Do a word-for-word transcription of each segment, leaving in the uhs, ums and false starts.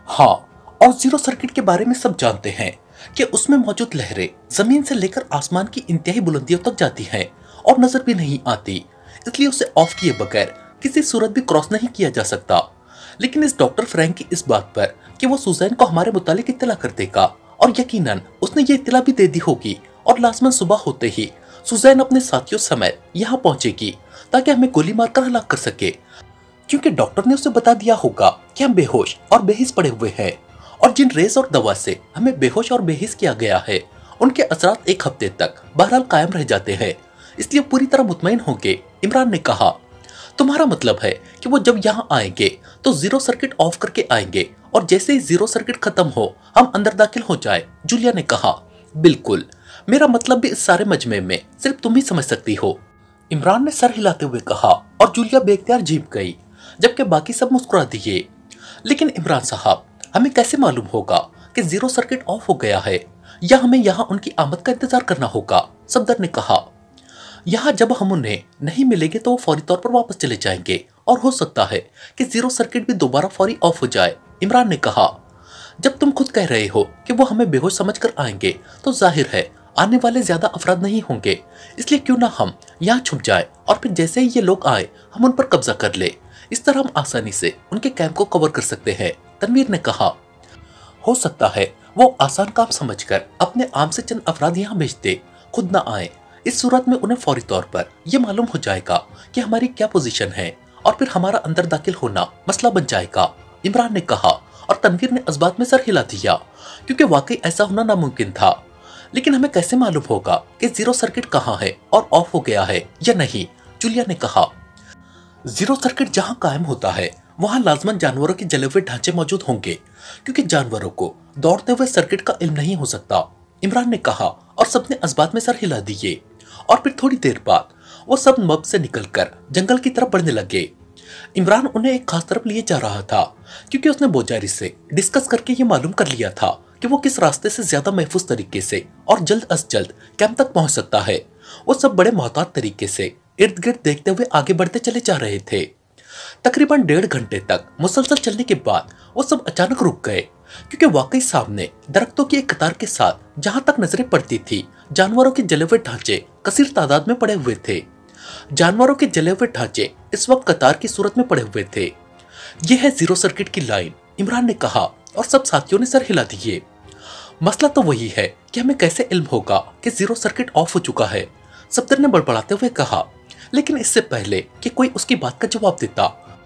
हाँ, और zero circuit के बारे में सब जानते हैं कि उसमें मौजूद लहरें जमीन से लेकर आसमान की इंतहाई बुलंदियों तक जाती हैं और नजर भी नहीं आती, इसलिए उसे ऑफ किए बगैर किसी सूरत भी क्रॉस नहीं किया जा सकता। लेकिन इस डॉक्टर फ्रैंक की इस बात पर कि वो सुजैन को हमारे मुतालिक इत्तला कर देगा, और यकीनन उसने ये इत्तला भी दे दी होगी, और लाजमन सुबह होते ही सुजैन अपने साथियों समेत यहाँ पहुंचेगी ताकि हमें गोली मारकर हलाक कर सके, क्योंकि डॉक्टर ने उसे बता दिया होगा कि हम बेहोश और बेहिस पड़े हुए हैं, और जिन रेज और दवा से हमें बेहोश और बेहिस किया गया है उनके असरात एक हफ्ते तक बहरहाल कायम रह जाते हैं, इसलिए पूरी तरह मुतमईन होंगे। इमरान ने कहा, तुम्हारा मतलब है कि वो जब यहाँ आएंगे तो जीरो सर्किट ऑफ करके आएंगे और जैसे ही जीरो सर्किट खत्म हो हम अंदर दाखिल हो जाए? जूलिया ने कहा, बिल्कुल, मेरा मतलब भी इस सारे मजमे में सिर्फ तुम ही समझ सकती हो। इमरान ने सर हिलाते हुए कहा, और जूलिया बेख्तियार झिप गई, जबकि बाकी सब मुस्कुरा दिए। लेकिन इमरान साहब, हमें कैसे मालूम होगा कि जीरो सर्किट ऑफ हो गया है, या हमें यहाँ उनकी आमद का इंतजार करना होगा? सफदर ने कहा, यहाँ जब हम उन्हें नहीं मिलेंगे तो वो फौरी तौर पर वापस चले जाएंगे, और हो सकता है कि जीरो सर्किट भी दोबारा फौरी ऑफ हो जाए। इमरान ने कहा, जब तुम खुद कह रहे हो कि वो हमें बेहोश समझकर आएंगे तो जाहिर है आने वाले ज्यादा अफराद नहीं होंगे, इसलिए क्यों ना हम यहाँ छुप जाए और फिर जैसे ही ये लोग आए हम उन पर कब्जा कर ले। इस तरह हम आसानी से उनके कैंप को कवर कर सकते हैं। तनवीर ने कहा, हो सकता है वो आसान काम समझकर अपने आम से चंद अफराद यहाँ भेज दे, खुद ना आए। इस सूरत में उन्हें फौरी तौर पर यह मालूम हो जाएगा कि हमारी क्या पोजीशन है, और फिर हमारा अंदर दाखिल होना मसला बन जाएगा। इमरान ने कहा, और तनवीर ने इस बात में सर हिला दिया, क्योंकि वाकई ऐसा होना नामुमकिन था। लेकिन हमें कैसे मालूम होगा कि जीरो सर्किट कहाँ है और ऑफ हो गया है या नहीं? जूलिया ने कहा, जीरो सर्किट जहाँ कायम होता है वहाँ लाजमन जानवरों के जले हुए ढांचे मौजूद होंगे, क्योंकि जानवरों को दौड़ते हुए सर्किट का इल्म नहीं हो सकता। इमरान ने कहा, और सबने इस बात में सर हिला दिए। और फिर थोड़ी देर बाद वो सब मब से निकलकर जंगल की तरफ बढ़ने लगे। इमरान उन्हें एक खास तरफ लिए जा रहा था, क्योंकि उसने बोजारी से डिस्कस करके ये मालूम कर लिया था कि वो किस रास्ते से ज्यादा महफूज तरीके से और जल्द अज जल्द कैंप तक पहुंच सकता है। वो सब बड़े मोहतात तरीके से इर्द गिर्द देखते हुए आगे बढ़ते चले जा रहे थे। तकरीबन डेढ़ घंटे तक मुसलसल चलने के बाद वो सब अचानक रुक गए, क्योंकि वाकई सामने दरख्तों की एक कतार के साथ जहां तक नजरें पड़ती थी जानवरों के जले हुए ढांचे कसीर तादाद में पड़े हुए थे। जानवरों के जले हुए ढांचे इस वक्त कतार की सूरत में पड़े हुए थे। यह है जीरो सर्किट की लाइन, इमरान ने कहा, और सब साथियों ने सर हिला दिए। मसला तो वही है कि हमें कैसे इल्म होगा कि जीरो सर्किट ऑफ हो चुका है? सफदर ने बड़बड़ाते हुए कहा। लेकिन इससे पहले कि कोई उसकी बात का जवाब देता,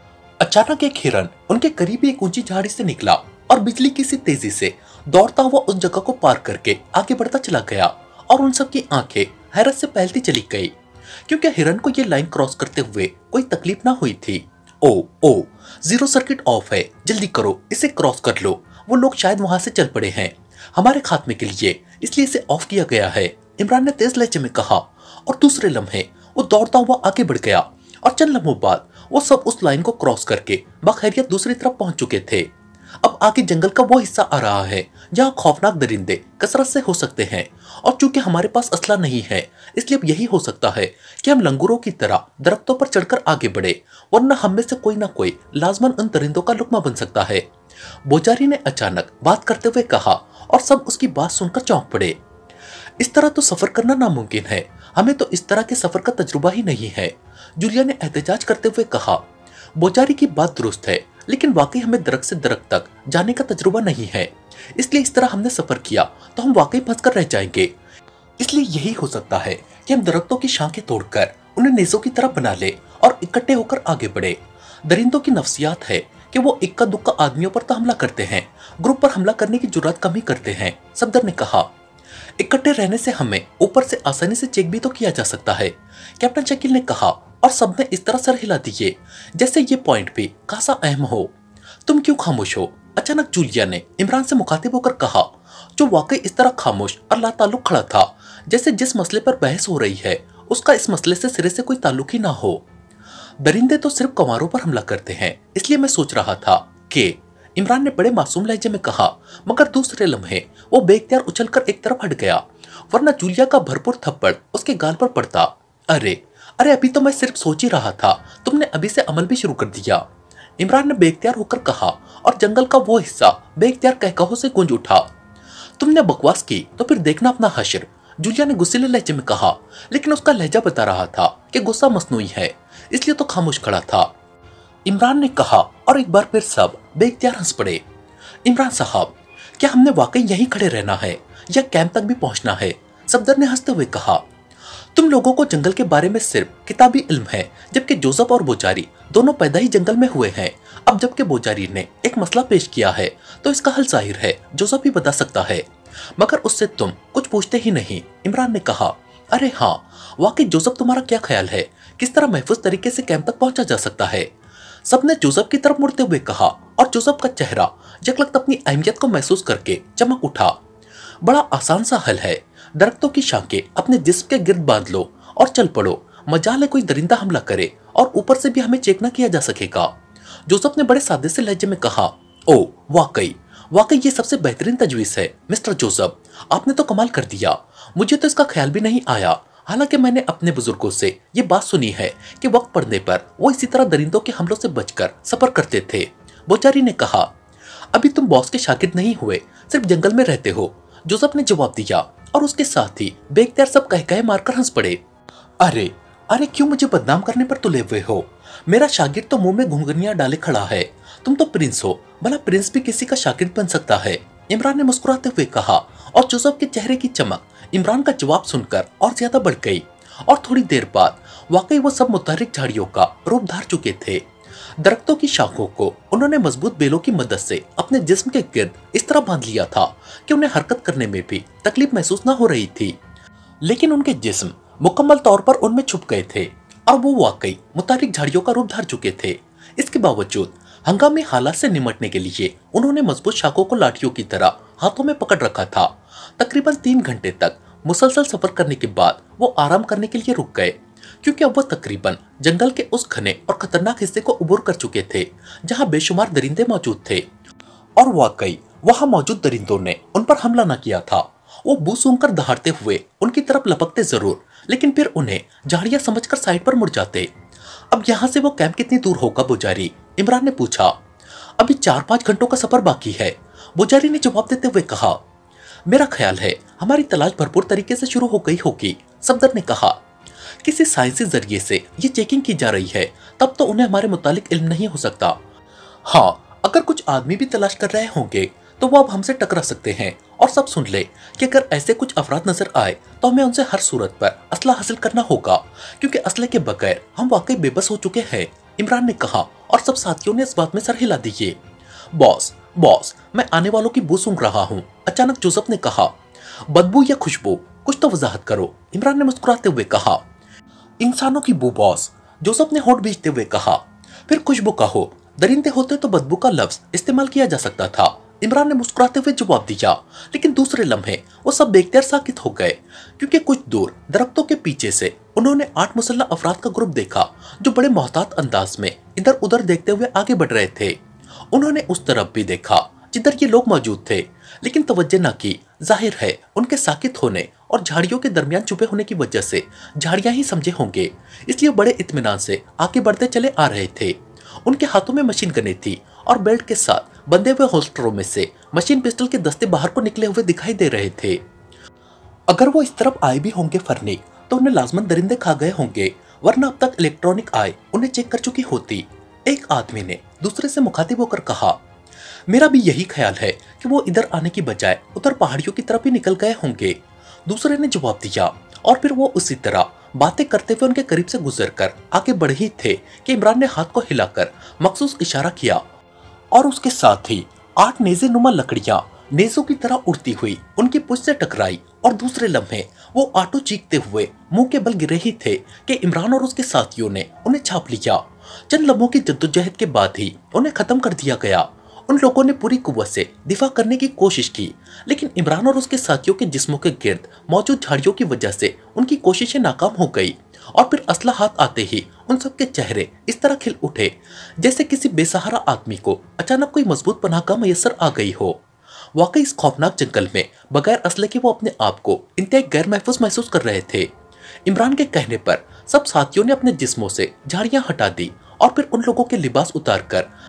अचानक एक हिरन उनके करीब एक ऊंची झाड़ी से निकला और बिजली की सी तेजी से दौड़ता हुआ उस जगह को पार करके आगे बढ़ता चला गया, और उन सब की आंखें हैरत से फैलती चली गई, क्योंकि हिरन को ये लाइन क्रॉस करते हुए कोई तकलीफ ना हुई थी। Oh oh zero circuit off है, जल्दी करो, इसे क्रॉस कर लो। वो लोग शायद वहां से चल पड़े हैं हमारे खात्मे के लिए, इसलिए इसे ऑफ किया गया है, इमरान ने तेज लहजे में कहा। और दूसरे लम्हे वो दौड़ता हुआ आगे बढ़ गया, और चंद लम्हों बाद वो सब उस लाइन को क्रॉस करके बखैरियत दूसरी तरफ पहुंच चुके थे। अब आगे जंगल का वो हिस्सा आ रहा है जहाँ खौफनाक दरिंदे कसरत से हो सकते हैं, और चूंकि हमारे पास असला नहीं है इसलिए अब यही हो सकता है कि हम लंगूरों की तरह दरख्तों पर चढ़कर आगे बढ़े, वरना हम में से कोई ना कोई लाजमन उन दरिंदों का लुकमा बन सकता है। बोजारी ने अचानक बात करते हुए कहा, और सब उसकी बात सुनकर चौंक पड़े। इस तरह तो सफर करना नामुमकिन है, हमें तो इस तरह के सफर का तजुर्बा ही नहीं है, जूलिया ने एहतजाज करते हुए कहा। बोजारी की बात दुरुस्त है, लेकिन वाकई हमें दरख्त से दरख्त तक जाने का तजुर्बा नहीं है, इसलिए इस तरह हमने सफर किया तो हम वाकई फंस कर रह जाएंगे। इसलिए यही हो सकता है कि हम दरख्तों की शाखें तोड़कर उन्हें नेज़ों की तरह बना ले और इकट्ठे होकर आगे बढ़े। दरिंदों की नफ्सियात है कि वो इक्का दुक्का आदमियों पर तो हमला करते हैं, ग्रुप पर हमला करने की जुर्रत कम ही करते हैं, सफदर ने कहा। इकट्ठे रहने से हमें ऊपर से आसानी से चेक भी तो किया जा सकता है, कैप्टन शकील ने कहा, और सबने इस तरह सर हिला दिए जैसे ये पॉइंट भी खासा अहम हो। तुम क्यों खामोश हो? अचानक जूलिया ने इमरान से मुखातिब होकर कहा, जो वाकई इस तरह खामोश और लाताल्लुक खड़ा था जैसे जिस मसले पर बहस हो रही है उसका इस मसले से सिरे से कोई ताल्लुक ही ना हो। दरिंदे तो सिर्फ कमारों पर हमला करते हैं, इसलिए मैं सोच रहा था कि, इमरान ने बड़े मासूम लहजे में कहा, मगर दूसरे लम्हे वो बेख्तियार उछलकर एक तरफ हट गया, वरना जूलिया का भरपूर थप्पड़ उसके गाल पर पड़ता। अरे अरे अभी तो मैं सिर्फ सोच ही रहा था, तुमने अभी से अमल भी शुरू कर दिया। इमरान ने बेख्तियार होकर कहा और जंगल का वो हिस्सा बेख्तियार कहकहों से गूंज उठा। तुमने बकवास की तो फिर देखना अपना हश्र, जूलिया ने गुस्सीले लहजे में कहा, लेकिन उसका लहजा बता रहा था कि गुस्सा मसनूई है, इसलिए तो खामोश खड़ा था। इमरान ने कहा और एक बार फिर सब बेख्तियार हंस पड़े। इमरान साहब, क्या हमने वाकई यहीं खड़े रहना है या कैंप तक भी पहुंचना है? सफदर ने हंसते हुए कहा, तुम लोगों को जंगल के बारे में सिर्फ किताबी इल्म है, जबकि जोसेफ और बोजारी दोनों पैदा ही जंगल में हुए हैं। अब जबकि बोजारी ने एक मसला पेश किया है तो इसका हल जाहिर है जोसेफ ही बता सकता है, मगर उससे तुम कुछ पूछते ही नहीं। इमरान ने कहा, अरे हाँ, वाकई जोसेफ, तुम्हारा क्या ख्याल है, किस तरह महफूज तरीके से कैंप तक पहुंचा जा सकता है? सबने जोसेफ की तरफ मुड़ते हुए कहा और जोसेफ का चेहरा यकलख्त अपनी अहमियत को महसूस करके चमक उठा। बड़ा आसान सा हल है, दरख्तों की शाखें अपने जिस्म के गिर्द बांध लो और चल पड़ो। मजाल है कोई दरिंदा हमला करे और ऊपर से भी हमें चेक न किया जा सकेगा। जोसेफ ने बड़े सादे से लहजे में कहा, ओ वाकई वाकई ये सबसे बेहतरीन तजवीज है मिस्टर जोसेफ, आपने तो कमाल कर दिया। मुझे तो इसका ख्याल भी नहीं आया, हालांकि मैंने अपने बुजुर्गों से ये बात सुनी है कि वक्त पड़ने पर वो इसी तरह दरिंदों के हमलों से बचकर सफर करते थे। बोचारी ने कहा, अभी तुम बॉस के शागिर्द नहीं हुए, सिर्फ जंगल में रहते हो। जोसेफ ने जवाब दिया और उसके साथ ही बेख्तियार सब कह कहे मारकर हंस पड़े। अरे अरे क्यों मुझे बदनाम करने पर तुले हुए हो? मेरा शागिर्द तो मुंह में घुंघनियां डाले खड़ा है, तुम तो प्रिंस हो, भला प्रिंस भी किसी का शागिर्द बन सकता है? इमरान ने मुस्कुराते हुए कहा और जोसेफ के चेहरे की चमक इमरान का जवाब सुनकर और ज्यादा बढ़ गई। और थोड़ी देर बाद वाकई वो सब मुतहर्रिक झाड़ियों का रूप धार चुके थे। दरख्तों की शाखों को उन्होंने मजबूत बेलों की मदद से अपने जिस्म के गिर्द इस तरह बांध लिया था कि उन्हें हरकत करने में भी तकलीफ महसूस न हो रही थी, लेकिन उनके जिस्म मुकम्मल तौर पर उनमें छुप गए थे और वो वाकई मुतहर्रिक झाड़ियों का रूप धार चुके थे। इसके बावजूद हंगामी हालात से निमटने के लिए उन्होंने मजबूत शाखों को लाठियों की तरह हाथों में पकड़ रखा था। तकरीबन तीन घंटे तक मुसलसल सफर करने के बाद वो आराम करने के लिए रुक गए, क्योंकि अब वो तकरीबन जंगल के उस घने और खतरनाक हिस्से को उबूर कर चुके थे जहां बेशुमार दरिंदे मौजूद थे। और वाकई वहां मौजूद दरिंदों ने उन पर हमला न किया था। वो बू सूंघकर दहाड़ते हुए उनकी तरफ लपकते जरूर, लेकिन फिर उन्हें झाड़ियां समझकर साइड पर मुड़ जाते। अब यहाँ से वो कैंप कितनी दूर होगा बोजारी? इमरान ने पूछा। अभी चार पांच घंटों का सफर बाकी है, बोजारी ने जवाब देते हुए कहा। मेरा ख्याल है हमारी तलाश भरपूर तरीके से शुरू हो गई होगी, सफदर ने कहा। किसी साइंसी जरिए से ये चेकिंग की जा रही है, तब तो उन्हें हमारे मुतालिक इल्म नहीं हो सकता। हाँ, अगर कुछ आदमी भी तलाश कर रहे होंगे तो वो अब हमसे टकरा सकते हैं। और सब सुन ले कि अगर ऐसे कुछ अफराद नजर आए तो हमें उनसे हर सूरत पर असला हासिल करना होगा, क्योंकि असले के बगैर हम वाकई बेबस हो चुके हैं, इमरान ने कहा। और सब साथियों ने इस बात में सर हिला दिए। बॉस बॉस मैं आने वालों की बू सूंघ रहा हूँ, अचानक जोसेफ ने कहा। बदबू या खुशबू, कुछ तो वजाहत करो, इमरान ने मुस्कुराते हुए कहा। इंसानों की बू बॉस, जोसेफ ने होठ भींचते हुए कहा। फिर खुशबू कहो, दरिंदे होते तो बदबू का लफ्ज इस्तेमाल किया जा सकता था, इमरान ने मुस्कुराते हुए जवाब दिया। लेकिन दूसरे लम्हे वो सब बेख्तियार साकित हो गए, क्योंकि कुछ दूर दरख्तों के पीछे से उन्होंने आठ मुसल्लह अफराद का ग्रुप देखा जो बड़े मोहतात अंदाज में इधर उधर देखते हुए आगे बढ़ रहे थे। उन्होंने उस तरफ भी देखा जिधर ये लोग मौजूद थे, लेकिन तवज्जो न की। जाहिर है उनके साकित होने और झाड़ियों के दरमियान छुपे होने की वजह से झाड़ियां ही समझे होंगे, इसलिए बड़े इत्मीनान से आगे बढ़ते चले आ रहे थे। उनके हाथों में मशीन गनें थी और बेल्ट के साथ बंधे हुए होल्स्टरों में से मशीन पिस्टल के दस्ते बाहर को निकले हुए दिखाई दे रहे थे। अगर वो इस तरफ आए भी होंगे फरनी, तो उन्हें लाजमन दरिंदे खा गए होंगे, वरना अब तक इलेक्ट्रॉनिक आई उन्हें चेक कर चुकी होती। एक आदमी ने दूसरे से मुखातिब होकर कहा, मेरा भी यही ख्याल है कि वो इधर आने की बजाय उधर पहाड़ियों की तरफ ही निकल गए होंगे, दूसरे ने जवाब दिया। और फिर वो उसी तरह बातें करते हुए उनके करीब से गुजरकर आगे बढ़ ही थे कि इमरान ने हाथ को हिलाकर मखसूस इशारा किया और उसके साथ ही आठ नेज़े नुमा लकड़ियां नेज़ों की तरह उड़ती हुई उनकी पूंछ से टकराई। और दूसरे लम्हे वो आटो चीखते हुए मुंह के बल गिरे ही थे कि इमरान और उसके साथियों ने उन्हें छाप लिया। चंद लम्हों की जद्दोजहद के बाद ही उन्हें खत्म कर दिया गया। उन लोगों ने पूरी कुव्वत से दिफा करने की कोशिश की, लेकिन इमरान और उसके साथियों के जिस्मों के गिर्द मौजूद झाड़ियों की वजह से उनकी कोशिशें नाकाम हो गई। और फिर असला हाथ आते ही उन सबके चेहरे इस तरह खिल उठे जैसे किसी बेसहारा आदमी को अचानक कोई मजबूत पनाहगाह मैसर आ गई हो। वाकई इस खौफनाक जंगल में बगैर असले के वो अपने आप को इंतहाई गैर महफूज महसूस कर रहे थे। इमरान के कहने पर सब साथियों ने अपने जिस्मों से झाड़ियां हटा दी और फिर उन लोगों के लिबास उतार कर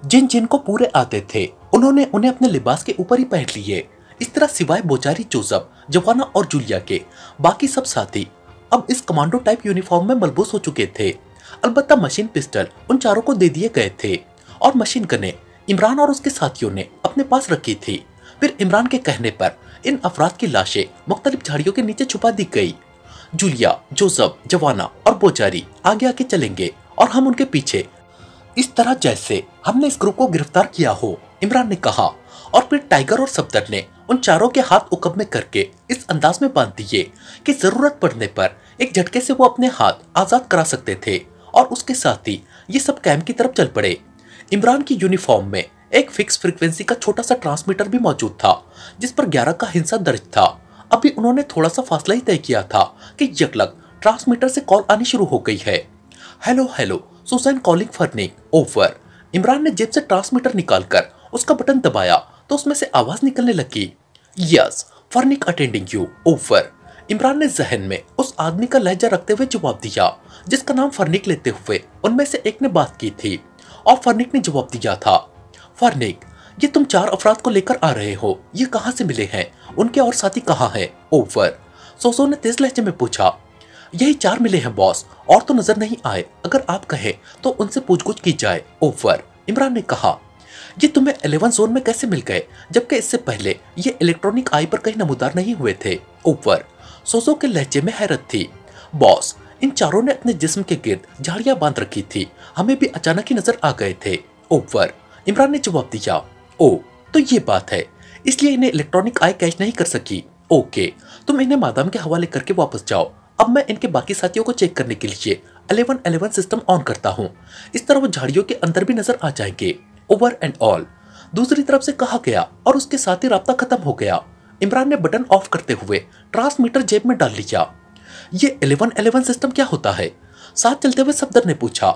जिन जिन को पूरे आते थे उन्होंने उन्हें अपने लिबास के ऊपर ही पहन लिए। इस तरह सिवाय बोचारी, जोसेफ, जवाना और जूलिया के बाकी सब साथी अब इस कमांडो टाइप यूनिफॉर्म में मलबूस हो चुके थे। अलबत्ता मशीन पिस्टल उन चारों को दे दिए गए थे और मशीन गनें इमरान और उसके साथियों ने अपने पास रखी थी। फिर इमरान के कहने पर इन अफराद की लाशें मुख्तलिफ झाड़ियों के नीचे छुपा दी गई। जूलिया, जोसेफ, जवाना और बोचारी आगे आगे चलेंगे और हम उनके पीछे, इस तरह जैसे हमने इस ग्रुप को गिरफ्तार किया हो, इमरान ने कहा। और फिर टाइगर और सफदर ने उन चारों के हाथ उकब में करके इस अंदाज में बांध दिए कि जरूरत पड़ने पर एक झटके से वो अपने हाथ आजाद करा सकते थे। और उसके साथ ही ये सब कैंप की तरफ चल पड़े। इमरान की यूनिफॉर्म में एक फिक्स फ्रीक्वेंसी का छोटा सा ट्रांसमीटर भी मौजूद था जिस पर ग्यारह का हिंसा दर्ज था। अभी उन्होंने थोड़ा सा फासला ही तय किया था कि यकलक ट्रांसमीटर से कॉल आनी शुरू हो गई है। Hello hello Susan calling Fernik, over. Imran ने जेब से ट्रांसमीटर निकालकर उसका बटन दबाया तो उसमें से आवाज निकलने लगी। Yes Fernik attending you, over. Imran ने जहन में उस आदमी का लहजा रखते हुए जवाब दिया जिसका नाम फर्निक लेते हुए उनमें से एक ने बात की थी। और फर्निक ने जवाब दिया था, फर्निक ये तुम चार अफराद को लेकर आ रहे हो, ये कहाँ से मिले हैं, उनके और साथी कहाँ हैं, ओवर। सोसो ने तेज लहजे में पूछा। यही चार मिले हैं बॉस, और तो नजर नहीं आए, अगर आप कहें तो उनसे पूछगुछ की जाए, ओवर। इमरान ने कहा, ये तुम्हें इलेवन जोन में कैसे मिल गए जबकि इससे पहले ये इलेक्ट्रॉनिक आई पर कहीं नमूदार नहीं हुए थे, ओवर। सोसो के लहजे में हैरत थी। बॉस इन चारों ने अपने जिस्म के गिर्द झाड़ियां बांध रखी थी, हमें भी अचानक ही नजर आ गए थे, ओवर। इमरान ने जवाब दिया, ओ तो ये बात है, इसलिए इन्हें इलेक्ट्रॉनिक आई कैच नहीं कर सकी, ओके। तुम इन्हें मादाम के हवाले करके वापस जाओ। अब मैं इनके बाकी साथियों को चेक करने के लिए इलेवन इलेवन सिस्टम ऑन करता हूँ, इस तरह वो झाड़ियों के अंदर भी नजर आ जाएंगे, ओवर एंड ऑल। दूसरी तरफ से कहा गया और उसके साथ ही राब्ता खत्म हो गया। इमरान ने बटन ऑफ करते हुए ट्रांसमीटर जेब में डाल लिया। ये इलेवन इलेवन सिस्टम क्या होता है? साथ चलते हुए सफदर ने पूछा।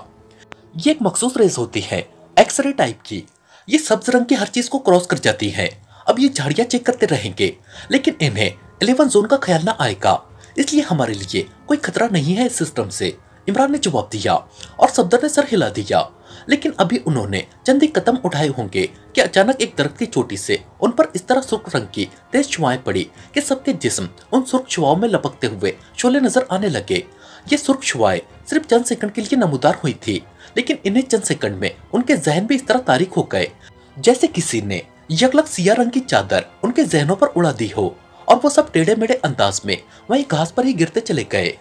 ये एक मखसूस रेस होती है, एक्सरे टाइप की, ये सब्ज रंग की हर चीज को क्रॉस कर जाती है। अब ये झाड़ियां चेक करते रहेंगे लेकिन इन्हें इलेवन जोन का ख्याल ना आएगा, इसलिए हमारे लिए कोई खतरा नहीं है इस सिस्टम से, इमरान ने जवाब दिया। और सफदर ने सर हिला दिया। लेकिन अभी उन्होंने चंद ही कदम उठाए होंगे कि अचानक एक दरख्त की चोटी से उन पर इस तरह सुर्ख रंग की तेज छुआएं पड़ी कि सबके जिस्म उन सुर्ख छुआओं में लपकते हुए शोले नजर आने लगे। ये सुर्ख छुआएं सिर्फ चंद सेकंड के लिए नमूदार हुई थी, लेकिन इन्हें चंद सेकंड में उनके जहन भी इस तरह तारीख हो गए जैसे किसी ने यकलक सिया रंग की चादर उनके जहनों पर उड़ा दी हो, और वो सब टेढ़े मेढ़े अंदाज में वहीं घास पर ही गिरते चले गए।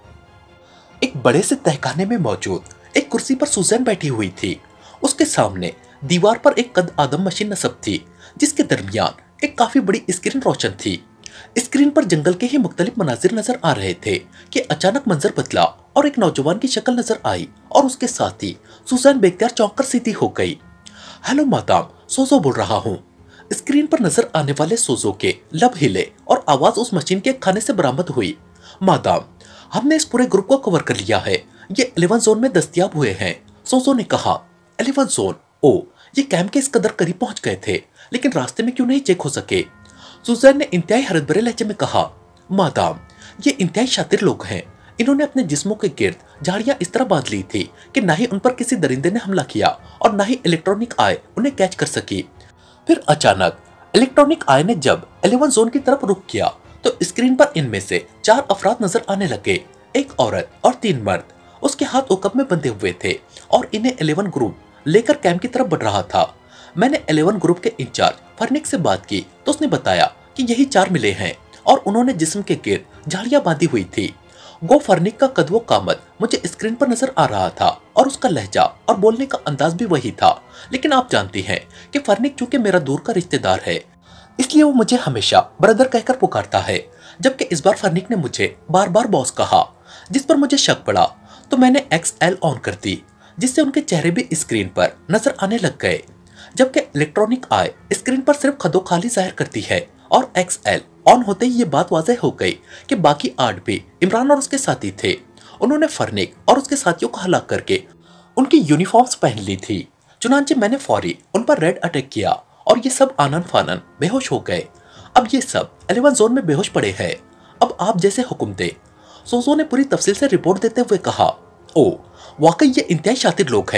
एक बड़े से तहखाने में मौजूद एक कुर्सी पर सुजैन बैठी हुई थी। उसके सामने दीवार पर एक कद आदम मशीन नस्ब थी जिसके दरमियान एक काफी बड़ी स्क्रीन रोशन थी। स्क्रीन पर जंगल के ही मुख्तलिफ मनाजिर नजर आ रहे थे कि अचानक मंजर बदला और एक नौजवान की शक्ल नजर आई और उसके साथ ही सुजैन बेख्तियार चौंक कर सीधी हो गई। हेलो मादाम, सोजो बोल रहा हूँ। स्क्रीन पर नजर आने वाले सोजो के लब हिले और आवाज उस मशीन के खाने से बरामद हुई। मादाम, हमने इस पूरे ग्रुप को कवर कर लिया है, ये इलेवन जोन में दस्तयाब हुए हैं, सोजो ने कहा। इलेवन जोन, ओ ये कैंप के इस कदर करीब पहुंच गए थे लेकिन रास्ते में क्यों नहीं चेक हो सके? सुजैन ने इंतहाई हरत भरे लहजे में कहा। मादाम, ये इंतहाई शातिर लोग हैं, इन्होंने अपने जिस्मों के गिर्द झाड़ियां इस तरह बांध ली थी कि ना ही उन पर किसी दरिंदे ने हमला किया और ना ही इलेक्ट्रॉनिक आई उन्हें कैच कर सकी। फिर अचानक इलेक्ट्रॉनिक आई ने जब इलेवन जोन की तरफ रुख किया तो स्क्रीन पर इनमें से चार अफराद नजर आने लगे, एक औरत और तीन मर्द। उसके हाथ उकब में बंधे हुए थे और इन्हें इलेवन ग्रुप लेकर कैंप की तरफ बढ़ रहा था। मैंने इलेवन ग्रुप के इंचार्ज फर्निक से बात की तो उसने बताया कि यही चार मिले हैं और उन्होंने जिस्म के गिर्द झाड़ियां बांधी हुई थी। गो फर्निक का कदवो कामत मुझे स्क्रीन पर नजर आ रहा था और उसका लहजा और बोलने का अंदाज भी वही था, लेकिन आप जानती हैं कि फर्निक चूंकि मेरा दूर का रिश्तेदार है इसलिए वो मुझे हमेशा ब्रदर कहकर पुकारता है, जबकि इस बार फर्निक ने मुझे बार बार बॉस कहा, जिस पर मुझे शक पड़ा तो मैंने एक्स एल ऑन कर दी जिससे उनके चेहरे भी स्क्रीन पर नजर आने लग गए, जबकि इलेक्ट्रॉनिक आई स्क्रीन पर सिर्फ खदो खाली जाहिर करती है। और एक्स एल ऑन होते ही ये बात वाज़ेह हो गई कि बाकी आठ भी इमरान और उसके साथी थे। उन्होंने फर्निक और उसके साथियों को हलाक करके उनकी यूनिफॉर्म्स पहन ली थी। चुनांचे मैंने फौरी उन पर रेड अटैक किया और ये सब आनन फानन बेहोश हो गए। अब ये सब इलेवन जोन में बेहोश पड़े हैं, अब आप जैसे हुक्म दे। सोजो ने पूरी तफसील से रिपोर्ट देते हुए कहा। ओ वाकई ये इंतहाई शातिर लोग हैं,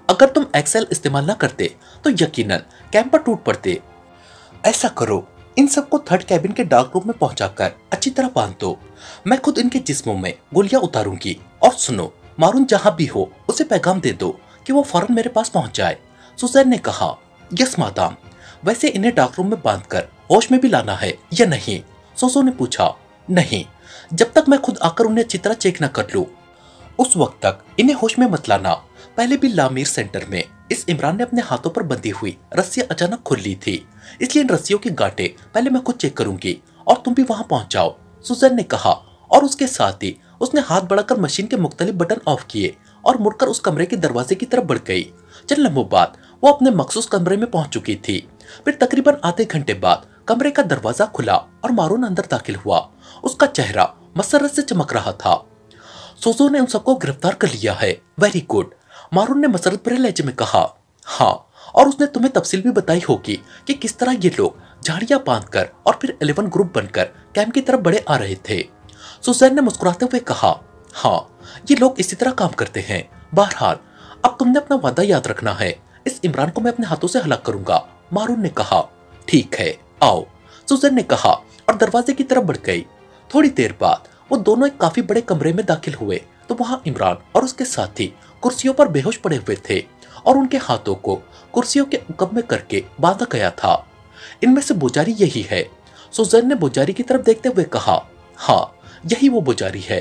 अगर तुम एक्सेल इस्तेमाल ना करते तो यकीनन कैंपर टूट पड़ते। ऐसा करो, इन सबको थर्ड कैबिन के डार्क रूम में पहुंचाकर अच्छी तरह बांध दो। मैं खुद इनके जिस्मों में गोलियां उतारूंगी। और सुनो, मारून जहां भी हो उसे पैगाम दे दो कि वो फौरन मेरे पास पहुंच जाए। सुजैन ने कहा, यस मादाम। वैसे इन्हें डार्क रूम में बांधकर होश में भी लाना है या नहीं? सोजो ने पूछा। नहीं, जब तक मैं खुद आकर उन्हें अच्छी तरह चेक न कर लूं, उस वक्त तक इन्हें होश में मत लाना। पहले भी लामीर सेंटर में इस इमरान ने अपने हाथों पर बंधी हुई रस्सियां अचानक खोल ली थी, इसलिए इन रस्सियों की गांठें पहले मैं खुद चेक करूंगी और तुम भी वहां पहुंच जाओ, सुजैन ने कहा। और उसके साथ ही उसने हाथ बढ़ाकर मशीन के मुख्तलिफ बटन ऑफ किए और मुड़कर उस कमरे के दरवाजे की तरफ बढ़ गई। चंद लम्हों बाद वो अपने मखसूस कमरे में पहुंच चुकी थी। फिर तकरीबन आधे घंटे बाद कमरे का दरवाजा खुला और मारून अंदर दाखिल हुआ। उसका चेहरा मसरत से चमक रहा था। सोजो ने उन सबको गिरफ्तार कर लिया है। वेरी गुड, मारून ने मसरत भरे लहजे में कहा। हाँ, और उसने तुम्हें तफसील भी बताई होगी कि किस तरह ये लोग झाड़ियां बांधकर और फिर इलेवन ग्रुप बनकर कैंप की तरफ बड़े आ रहे थे। सुजैन ने मुस्कुराते हुए कहा, हाँ, ये लोग इसी तरह काम करते हैं। बहरहाल, अब तुमने अपना वादा याद रखना है। इस इमरान को मैं अपने हाथों से हलाक करूंगा, मारून ने कहा। ठीक है, आओ, सुजैन ने कहा और दरवाजे की तरफ बढ़ गई। थोड़ी देर बाद वो दोनों एक काफी बड़े कमरे में दाखिल हुए तो वहां इमरान और उसके साथी कुर्सियों पर बेहोश पड़े हुए थे और उनके हाथों को कुर्सियों के उकब में करके बांधा गया था। इनमें से पुजारी यही है, सुजैन ने पुजारी की तरफ देखते हुए कहा। हाँ, यही वो पुजारी है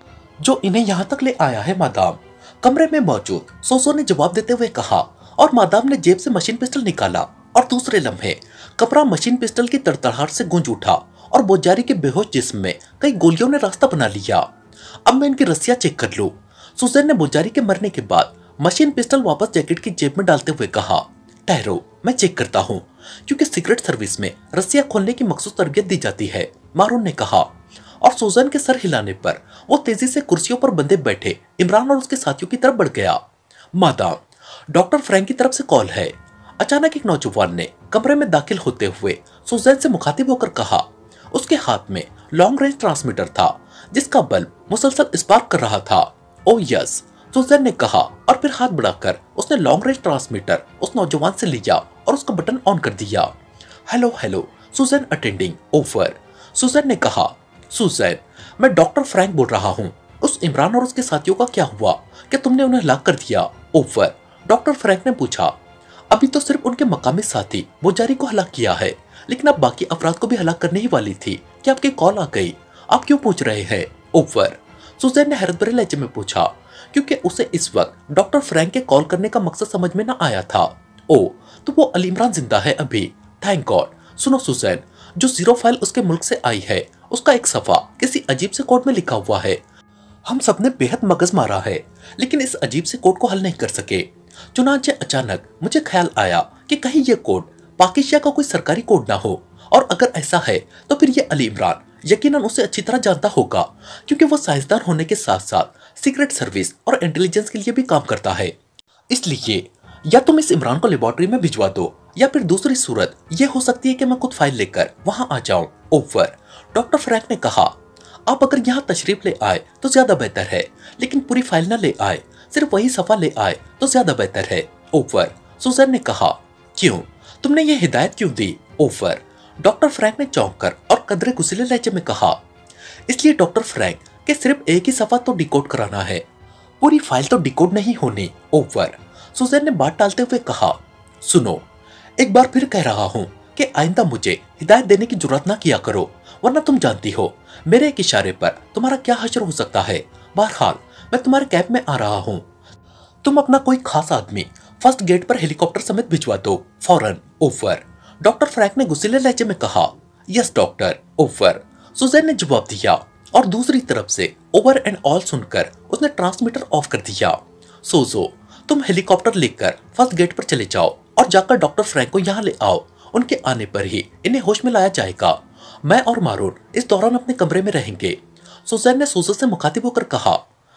जो इन्हें यहाँ तक ले आया है मादाम, कमरे में मौजूद सोजो ने जवाब देते हुए कहा। और मादाम ने जेब से मशीन पिस्टल निकाला और दूसरे लम्हे कमरा मशीन पिस्टल की तड़तड़ाहट से गूंज उठा और बोजारी के बेहोश जिस्म में कई गोलियों ने रास्ता बना लिया। अब मैं इनकी रस्सियां चेक कर लूं, सुजैन ने बोजारी के मरने के बाद मशीन पिस्टल वापस जैकेट की जेब में डालते हुए कहा। ठहरो, मैं चेक करता हूं, क्योंकि सीक्रेट सर्विस में रस्सियां खोलने की मखसूस तरबियत दी जाती है, मारून ने कहा। और सुजैन के सर हिलाने पर वो तेजी से कुर्सियों पर बंधे बैठे इमरान और उसके साथियों की तरफ बढ़ गया। मादाम, डॉक्टर फ्रैंक की तरफ से कॉल है। अचानक एक नौजवान ने कमरे में दाखिल होते हुए सुजैन से मुखातिब होकर कहा। उसके हाथ में लॉन्ग रेंज ट्रांसमीटर था जिसका बल्ब मुसलसल स्पार्क कर रहा था। ओ यस, सुजैन ने कहा और फिर हाथ बढ़ाकर उसने लॉन्ग रेंज ट्रांसमीटर उस नौजवान से लिया और उसका बटन ऑन कर दिया। Hello hello, Susan attending, over, Susan ने कहा। सुजैन, मैं डॉक्टर फ्रैंक बोल रहा हूँ। उस इमरान और उसके साथियों का क्या हुआ? क्या तुमने उन्हें हलाक कर दिया? ओवर, डॉक्टर फ्रैंक ने पूछा। अभी तो सिर्फ उनके मकामी साथी बोजारी को हलाक किया है, लेकिन अब बाकी अफराद को भी हलाक करने ही वाली थी कि आपकी कॉल आ गई। आप क्यों पूछ रहे हैं? ओवर, सुजैन ने हैरत भरे लहजे में पूछा, क्योंकि उसे इस वक्त डॉक्टर फ्रैंक के कॉल करने का मकसद समझ में न आया था। ओ, तो वो अली इमरान जिंदा है अभी, थैंक गॉड। सुनो सुजैन, जो जीरो फाइल उसके मुल्क से आई है उसका एक सफा किसी अजीब से कोड में लिखा हुआ है। हम सबने बेहद मगज मारा है लेकिन इस अजीब से कोड को हल नहीं कर सके। चुनांचे अचानक मुझे ख्याल आया कि कहीं ये कोड पाकिस्तान का कोई सरकारी कोड ना हो, और अगर ऐसा है तो फिर ये अली इमरान यकीनन उसे अच्छी तरह जानता होगा, क्योंकि वो साइंसदान होने के साथ साथ सीक्रेट सर्विस और इंटेलिजेंस के लिए भी काम करता है। इसलिए या तुम इस इमरान को लेबोरेटरी में भिजवा दो, या फिर दूसरी सूरत ये हो सकती है कि मैं खुद फाइल लेकर वहां आ जाऊं। ओवर, डॉक्टर फ्रैंक ने कहा। आप अगर यहाँ तशरीफ ले आए तो ज्यादा बेहतर है, लेकिन पूरी फाइल न ले आए, सिर्फ वही सफा ले आए तो ज्यादा बेहतर है। ओवर, सुजैन ने कहा। क्यों, तुमने ये हिदायत क्यों दी? ओवर, डॉक्टर फ्रैंक ने चौंक कर और कदरे गुस्सीले लहजे में कहा। इसलिए डॉक्टर फ्रैंक के सिर्फ एक ही सफा तो डिकोड कराना है, पूरी फाइल तो डिकोड नहीं होनी। ओवर, सुजैन ने बात टालते हुए कहा। सुनो, एक बार फिर कह रहा हूँ कि आइंदा मुझे हिदायत देने की जुर्रत ना किया करो, वरना तुम जानती हो मेरे एक इशारे पर तुम्हारा क्या हश्र हो सकता है। बहरहाल, मैं तुम्हारे कैब में आ रहा हूँ, तुम अपना कोई खास आदमी फर्स्ट गेट पर हेलीकॉप्टर समेत भिजवा दो फौरन। ओवर, डॉक्टर फ्रैंक ने गुस्सीले लहजे में कहा। Yes doctor. ओवर, सुजैन ने जवाब दिया और दूसरी तरफ से ओवर एंड ऑल सुनकर उसने ट्रांसमीटर ऑफ कर दिया। सोजो, तुम हेलीकॉप्टर लेकर फर्स्ट गेट पर चले जाओ और जाकर डॉक्टर फ्रैंक को यहाँ ले आओ। उनके आने पर ही इन्हें होश में लाया जाएगा। मैं और मारून इस दौरान अपने कमरे में रहेंगे, सुजैन ने सोजो से मुखातिब होकर कहा।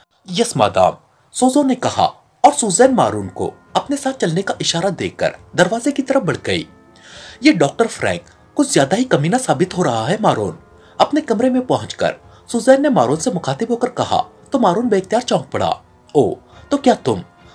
यस मादाम, सोजो ने कहा और सुजैन मारून को अपने साथ चलने का इशारा देकर दरवाजे की तरफ बढ़ गई। ये डॉक्टर फ्रैंक कुछ ज्यादा ही कमीना साबित हो रहा है मारून। अपने कमरे में पहुंचकर सुजैन ने मारून से मुखातिब होकर कहा तो मारून बेइख्तियार चौंक पड़ा। ओ, तो क्या तुम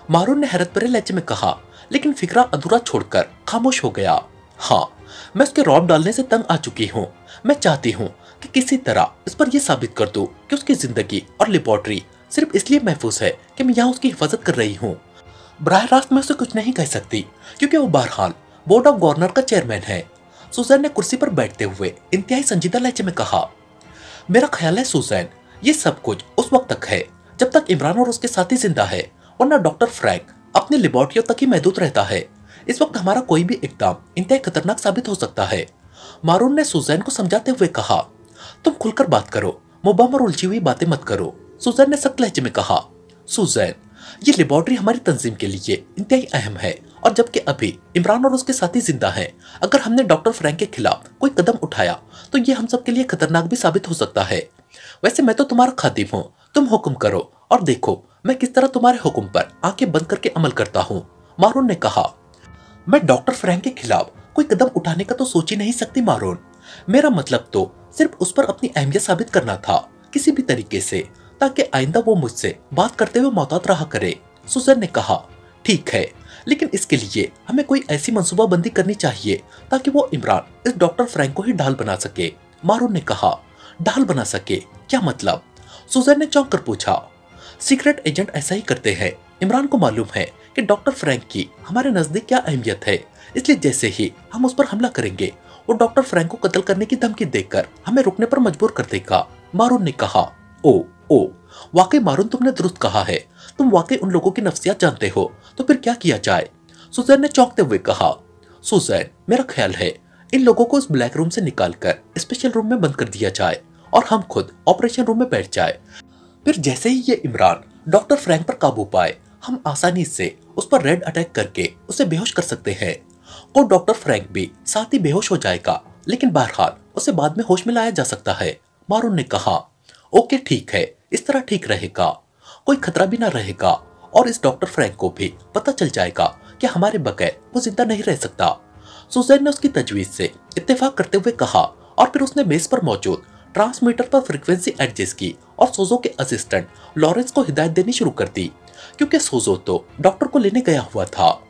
मारून ने हैरत भरे लहजे में कहा, लेकिन फिक्रा अधूरा छोड़कर खामोश हो गया। हाँ, मैं उसके रौब डालने से तंग आ चुकी हूँ। मैं चाहती हूँ कि किसी तरह इस पर यह साबित कर दूं कि उसकी जिंदगी और लेबोरेटरी सिर्फ इसलिए महफूज है कि मैं यहाँ उसकी हिफाजत कर रही हूँ। बराह रास्त मैं उसे कुछ नहीं कह सकती क्योंकि वो बहरहाल बोर्ड ऑफ गवर्नर का चेयरमैन है। सुजैन ने कुर्सी पर बैठते हुए इंतहाई संजीदा लहजे में कहा, मेरा ख्याल है सुजैन, ये सब कुछ उस वक्त तक है जब तक इमरान और उसके साथी जिंदा है, वरना डॉक्टर फ्रैंक अपनी लेबोरेटरियों तक ही महदूद रहता है। इस वक्त हमारा कोई भी इकदाम इंतहाई खतरनाक साबित हो सकता है। मारून ने सुजैन को समझाते हुए कहा, तुम खुलकर बात करो, मुबहम और उलझी हुई बातें मत करो। सुजैन ने सख्त लहजे में कहा, सुजैन, ये लेबोरेटरी हमारी तंजीम के लिए इंतहाई अहम है और जबकि अभी इमरान और उसके साथी जिंदा हैं, अगर हमने डॉक्टर फ्रैंक के खिलाफ कोई कदम उठाया तो ये हम सब के लिए खतरनाक भी साबित हो सकता है। वैसे मैं तो तुम्हारा खातिम हूँ, तुम हुक्म करो और देखो मैं किस तरह तुम्हारे हुक्म पर आंखें बंद करके अमल करता हूँ। मारून ने कहा, मैं डॉक्टर फ्रैंक के खिलाफ कोई कदम उठाने का तो सोच ही नहीं सकती मारून। मेरा मतलब तो सिर्फ उस पर अपनी अहमियत साबित करना था किसी भी तरीके से, ताकि आइंदा वो मुझसे बात करते हुए मोहतात रहा करे। सुजैन ने कहा, ठीक है, लेकिन इसके लिए हमें कोई ऐसी मंसूबाबंदी करनी चाहिए ताकि वो इमरान इस डॉक्टर फ्रैंक को ही ढाल बना सके। मारून ने कहा, ढाल बना सके, क्या मतलब? सुजैन ने चौंक कर पूछा। सीक्रेट एजेंट ऐसा ही करते हैं। इमरान को मालूम है कि डॉक्टर फ्रैंक की हमारे नजदीक क्या अहमियत है, इसलिए जैसे ही हम उस पर हमला करेंगे वो डॉक्टर फ्रैंक को कत्ल करने की धमकी देकर हमें रुकने पर मजबूर कर देगा। मारून ने कहा, ओ ओ वाकई मारून, तुमने दुरुस्त कहा है, तुम वाकई उन लोगों की नफ्सियात जानते हो, तो फिर क्या किया जाए? सुजैन ने चौंकते हुए कहा, सुजैन, मेरा ख्याल है इन लोगों को इस ब्लैक रूम से निकालकर स्पेशल रूम में बंद कर दिया जाए और हम खुद ऑपरेशन रूम में बैठ जाए। फिर जैसे ही ये इमरान डॉक्टर फ्रैंक पर काबू पाए, हम आसानी से उस पर रेड अटैक करके उसे बेहोश कर सकते हैं और डॉक्टर फ्रैंक भी साथ ही बेहोश हो जाएगा, लेकिन बहरहाल उसे बाद में होश में लाया जा सकता है। मारून ने कहा, ओके ठीक है, इस तरह ठीक रहेगा, कोई खतरा भी ना रहेगा और इस डॉक्टर फ्रैंक को भी पता चल जाएगा कि हमारे बगैर वो जिंदा नहीं रह सकता। सुजैन ने उसकी तजवीज से इत्तेफाक करते हुए कहा और फिर उसने मेज पर मौजूद ट्रांसमीटर पर फ्रीक्वेंसी एडजस्ट की और सोजो के असिस्टेंट लॉरेंस को हिदायत देनी शुरू कर दी, क्योंकि सोजो तो डॉक्टर को लेने गया हुआ था।